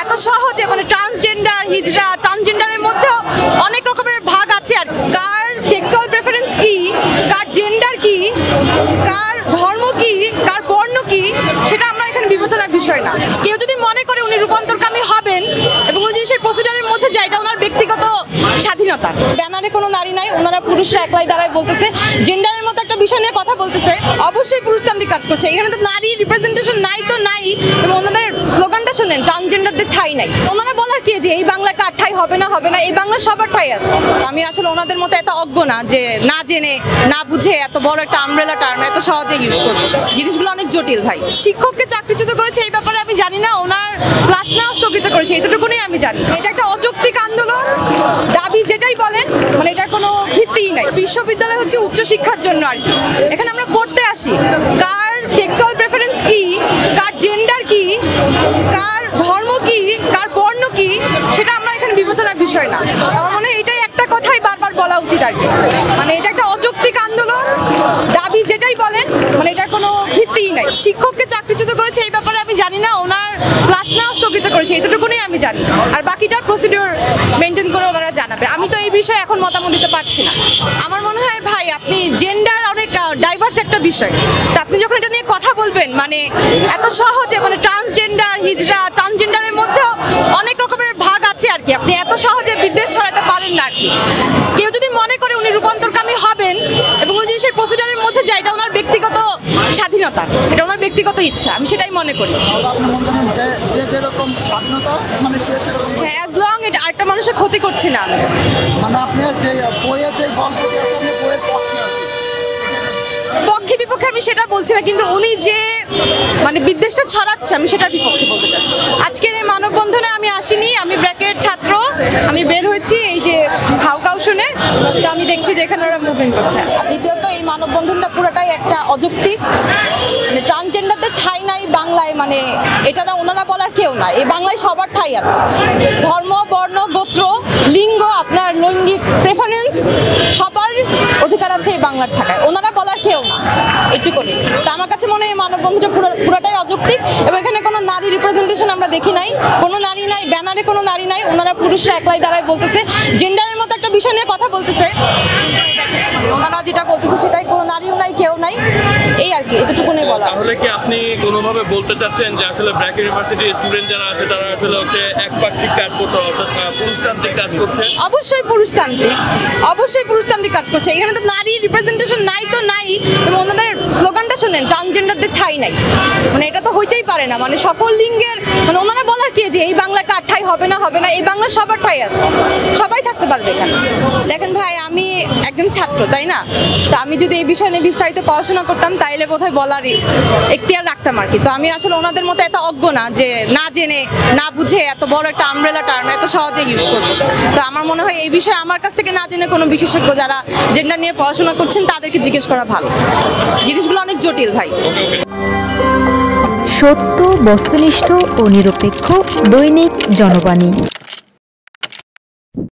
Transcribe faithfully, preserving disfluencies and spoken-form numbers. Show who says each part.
Speaker 1: এত সহজে মানে ট্রান্সজেন্ডার হিজড়া ট্রান্সজেন্ডারের মধ্যেও অনেক রকমের ভাগ আছে আর কার সেক্সুয়াল প্রেফারেন্স কি কার জেন্ডার কি কার ধর্ম কি কার বর্ণ কি সেটা আমরা এখানে বিবেচনার বিষয় না। কেউ যদি মনে করে উনি রূপান্তরকামী হবেন এবং উনি যদি সেই প্রসিডিউরের মধ্যে যায় এটা ওনার ব্যক্তিগত স্বাধীনতা। ব্যানারে কোনো নারী নাই, ওনারা পুরুষরা একলাই দাঁড়ায় বলতেছে জেন্ডারের মতো একটা বিষয় নিয়ে কথা বলতেছে, অবশ্যই পুরুষতান্ত্রিক কাজ করছে। এখানে তো নারী রিপ্রেজেন্টেশন নাই তো নাই এবং ওনাদের স্লোগানটা শুনেন ট্রান্সজেন্ডারদের ঠাঁই নাই। ওনারা বলার কি যে এই বাংলা কার ঠাঁই হবে না হবে না, এই বাংলা সবার ঠাঁই আছে। আমি আসলে ওনাদের মতো এত অজ্ঞ না যে না জেনে না বুঝে এত বড় একটা আমব্রেলা টার্ম এত সহজে ইউজ করবো। জিনিসগুলো অনেক জটিল ভাই। শিক্ষককে চাকরিচ্যুত করেছে এই ব্যাপারে আমি জানি না, ওনার ক্লাস নেওয়া স্থগিত করেছে এইটুকুনি আমি জানি। এটা একটা অযৌক্তিক আন্দোলন, দাবি যেটাই বলেন মানে এটার কোনো ভিত্তিই নাই। বিশ্ববিদ্যালয় হচ্ছে উচ্চশিক্ষার জন্য আর কি, এখানে আমরা পড়তে আসি। কার সেক্সুয়াল প্রেফারেন্স কি কার জেন্ডার কি কার ধর্ম কি কার বর্ণ কি সেটা আমরা এখানে বিবেচনার বিষয় না। আমার মনে হয় এটাই একটা কথাই বারবার বলা উচিত আর কি, মানে এটা একটা অযৌক্তিক আন্দোলন, দাবি যেটাই বলেন মানে এটার কোনো ভিত্তিই নাই। শিক্ষককে চাকরিচ্যুত করেছে এই ব্যাপারে আমি জানি না, ওনার ক্লাস নেওয়া স্থগিত করেছে এইটুকুনি আমি জানি, আর বাকিটার প্রসিডিউর মেনটেন করে ওনারা জানাবে। আমি তো এই বিষয়ে এখন মতামত দিতে পারছি না। আমার মনে হয় ভাই আপনি জেন্ডার অনেক ডাইভার্স একটা বিষয়, তা আপনি যখন এটা নিয়ে কথা বলবেন মানে এত সহজে মানে ট্রান্সজেন্ডার হিজড়া ট্রান্সজেন্ডারের মধ্যেও অনেক রকমের ভাগ আছে আর কি, আপনি এত সহজে বিদ্বেষ ছড়াতে পারেন না আর কি। কেউ যদি মনে করে উনি রূপান্তরকামী হবেন এবং উনি যদি সেই প্রসিডিউরের মধ্যে যায় এটা ওনার ব্যক্তিগত স্বাধীনতা, এটা ওনার ব্যক্তিগত ইচ্ছা, আমি সেটাই মনে করি। হ্যাঁ, অ্যাজ লং এটা আরেকটা মানুষের ক্ষতি করছি না।
Speaker 2: মানে আপনার যে বইয়ের যে গল্পটি আছে বইয়ের
Speaker 1: পক্ষে বিপক্ষে আমি সেটা বলছি না, কিন্তু উনি যে মানে বিদ্বেষটা ছড়াচ্ছে আমি সেটার বিপক্ষে বলতে চাচ্ছি। আজকের এই মানববন্ধনে আমি আসিনি, আমি ব্র্যাকের ছাত্র, আমি বের হয়েছি এই যে হাউকাউ শুনে, তো আমি দেখছি যে এখানে ওরা মুভমেন্ট করছে। আর দ্বিতীয়ত এই মানববন্ধনটা পুরোটাই একটা অযৌক্তিক, মানে ট্রান্সজেন্ডারদের ঠাঁই নাই বাংলায়, মানে এটা না ওনারা বলার কেউ না, এই বাংলায় সবার ঠাঁই আছে। ধর্ম বর্ণ গোত্র লিঙ্গ আপনার লৈঙ্গিক প্রেফারেন্স সবার অধিকার আছে এই বাংলার থাকায়, ওনারা বলার কেউ না একটুকুনি। তা আমার কাছে মনে হয় মানববন্ধনটা পুরো পুরোটাই অযৌক্তিক এবং এখানে কোনো নারী রিপ্রেজেন্টেশন আমরা দেখি নাই, কোনো নারী নাই, ব্যানারে কোনো নারী নাই, ওনারা পুরুষরা একলাই দাঁড়ায় বলতেছে জেন্ডারের মতো একটা বিষয় নিয়ে কথা বলতেছে, ওনারা যেটা বলতেছে সেটাই, কোনো নারীও নাই কেউ নাই, এই আর কি, এতটুকুনি বলা।
Speaker 3: তাহলে কি আপনি কোনোভাবে বলতে চাচ্ছেন যে আসলে ব্র্যাক ইউনিভার্সিটির স্টুডেন্ট যারা আছে তারা আসলে হচ্ছে একপাক্ষিক কাজ করতে অর্থাৎ পুরুষতান্ত্রিক কাজ করছে?
Speaker 1: অবশ্যই পুরুষতান্ত্রিক, অবশ্যই পুরুষতান্ত্রিক কাজ করছে। এখানে তো নারী রিপ্রেজেন্টেশন নাই তো নাই এবং ওনাদের স্লোগানটা শুনেন ট্রান্সজেন্ডারদের ঠাঁই নাই, মানে এটা তো হইতেই পারে না, মানে সকল লিঙ্গের মানে ওনারা বলার কি যে এই বাংলা কার ঠাঁই হবে না হবে না, এই বাংলা সবার ঠাঁই আছে, সবাই থাকতে পারবে এখানে। দেখেন ভাই আমি একজন ছাত্র তাই না, তো আমি যদি এই বিষয় নিয়ে বিস্তারিত পড়াশোনা করতাম তাইলে বোধহয় বলার এখতিয়ার রাখতাম আর কি। তো আমি আসলে ওনাদের মতো এত অজ্ঞ না যে না জেনে না বুঝে এত বড় একটা আমব্রেলা টার্ম এত সহজে ইউজ করবো। তো আমার মনে হয় এই বিষয়ে আমার কাছ থেকে না জেনে কোনো বিশেষজ্ঞ যারা জেন্ডার নিয়ে পড়াশোনা করছেন তাদেরকে জিজ্ঞেস করা ভালো, জিনিসগুলো অনেক জটিল ভাই।
Speaker 4: সত্য, বস্তুনিষ্ঠ ও নিরপেক্ষ দৈনিক জনবাণী।